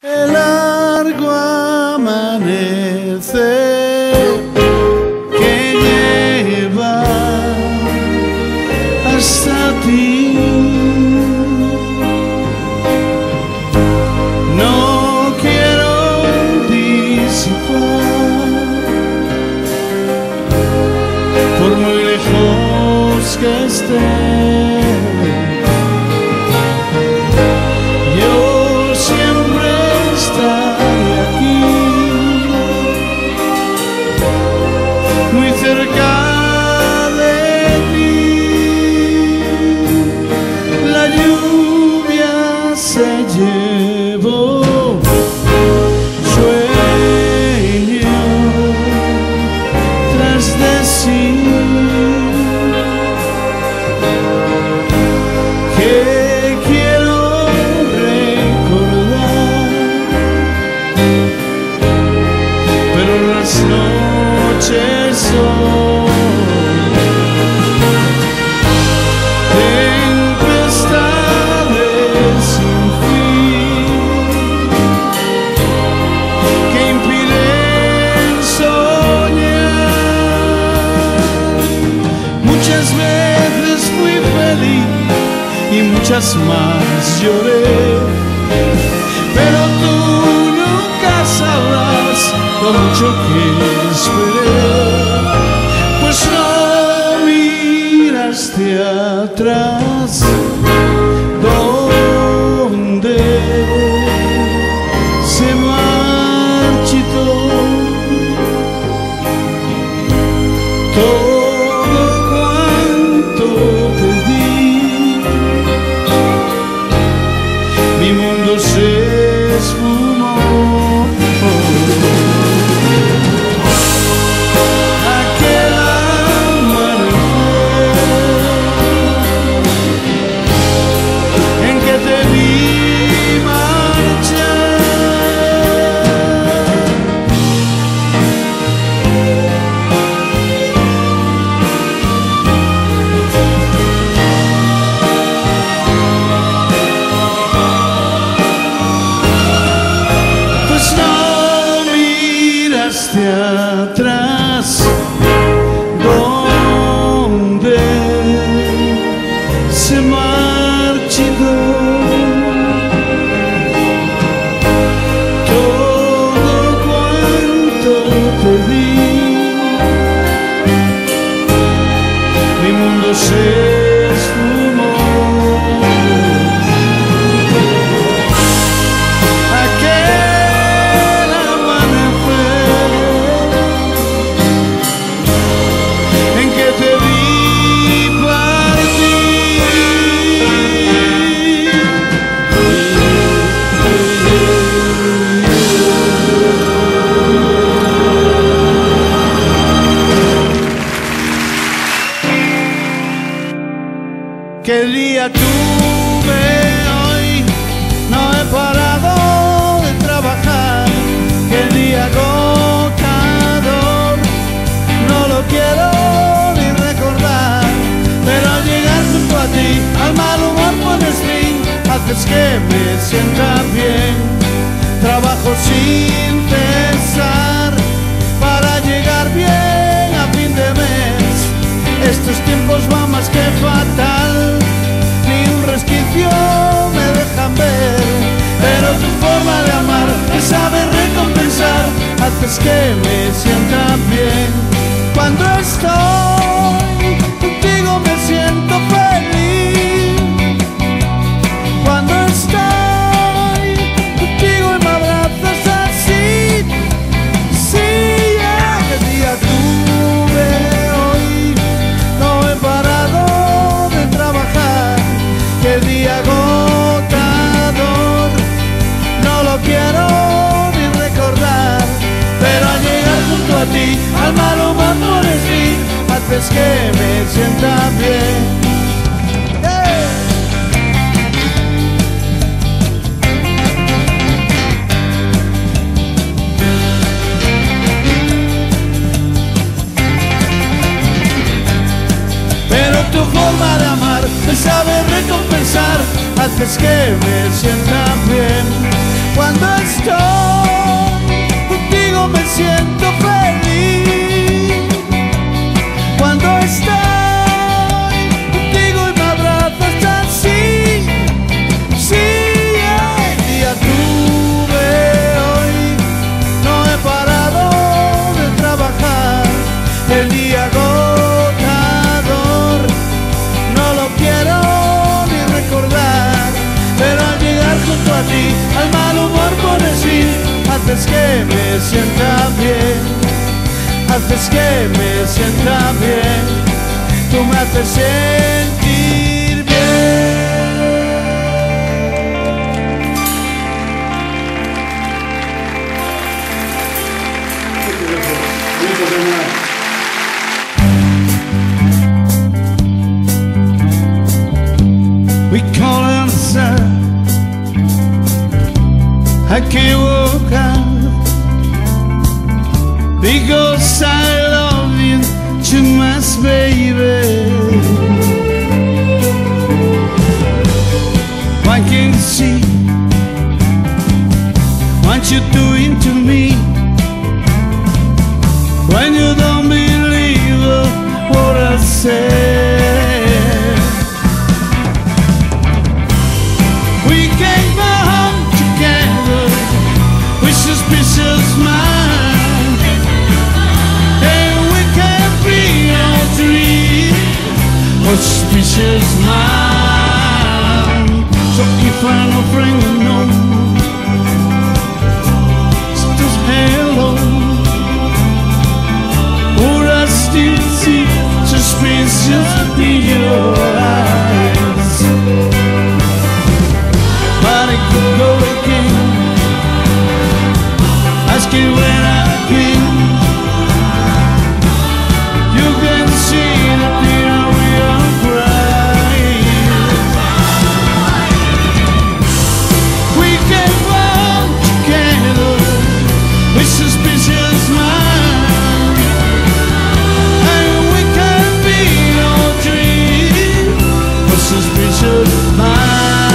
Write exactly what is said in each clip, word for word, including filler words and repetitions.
El largo amanecer que lleva hasta ti, no quiero disipar, por muy lejos que esté. Cerca de ti, la lluvia se llevó sueño tras de sí, que quiero recordar, pero las noches son tempestades sin fin que impiden soñar. Muchas veces fui feliz y muchas más lloré, pero tú nunca sabrás lo mucho que esperé, pues no miraste atrás, donde se marchitó todo cuanto te di. Mi mundo se esfumó. Atrás, donde se marchitó todo cuanto te di. Mi mundo se esfumó. ¿Qué día tuve hoy? No he parado de trabajar. Qué día agotador, no lo quiero ni recordar. Pero al llegar junto a ti, al mal humor pones fin, haces que me sienta bien. Trabajo sin cesar para llegar bien a fin de mes. Estos tiempos van más que fatal, ni un resquicio me dejan ver, pero tu forma de amar me sabe recompensar, haces que me sienta bien. Cuando estoy contigo me siento feliz, cuando estoy contigo y me abrazas así, sí, yeah. ¿Qué día tuve hoy? No he parado de trabajar. Qué día agotador, no lo quiero ni recordar. Pero al llegar junto a ti, al mal humor pones fin, haces que me sienta bien. ¡Hey! Pero tu forma de amar me sabe recompensar, haces que me sienta bien. Cuando estoy contigo me siento feliz. Cuando estoy contigo y me abrazas así, sí, el día tuve hoy, no he parado de trabajar, el día agotador, no lo quiero ni recordar, pero al llegar junto a ti, al mal humor pones fin, haces que me sienta bien, haces que me sienta bien, tú me haces sentir bien. We call inside, I can't walk out because I love you too much, baby. Why can't you see what you're doing to me? When you don't believe what I say. We came home together with suspicious mind, and we can be all three with suspicious mind. So if I'm a friend, you know, just hello. Or I still see suspicious in your eyes. But I could go again, asking where I've been. You can see the tear we are crying. We can walk together with suspicious mind, and we can be all three with suspicious mind.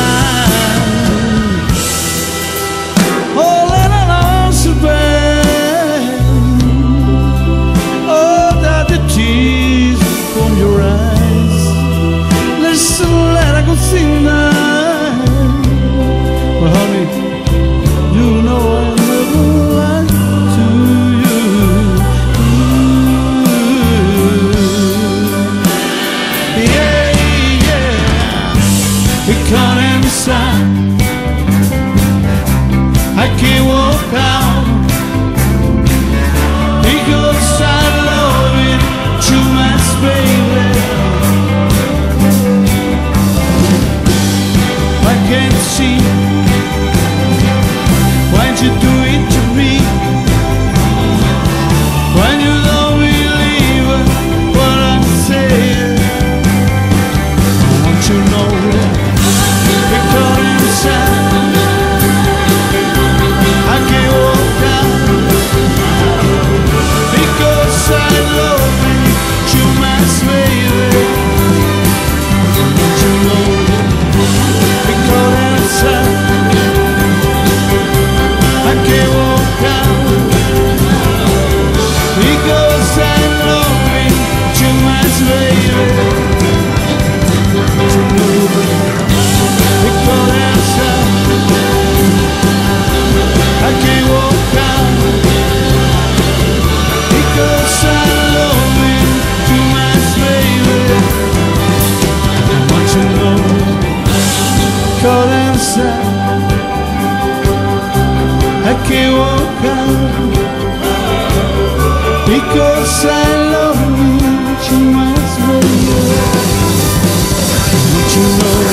Well, honey, you know I never lied to you. Ooh. Yeah, yeah. We caught inside, I can't walk out because I love it too much, baby. Can't see why'd you do it to me, when you don't believe what I say. I want you to know we're caught inside, I can't walk out because I love you too much, baby. I want you to know I can't walk out because I love you too much, baby. Because I can't walk out because I love you too much, baby. I want you to know, caught inside, I can't walk out because I love you too much, baby. Don't you know?